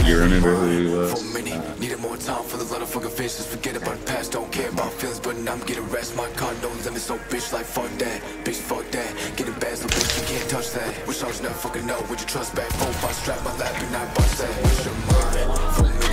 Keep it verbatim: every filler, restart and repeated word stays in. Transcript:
you remember who he was? For a minute, needed more time for the little fucking fish. Just forget about the past, don't care about feelings. But now I'm getting rest, my car no limits. So bitch, like fuck that, bitch, fuck that. Getting bad, so bitch, you can't touch that. Wish I was never fucking know, would you trust back? Four, five, strap my lap and I bust that. What's your mind? For me.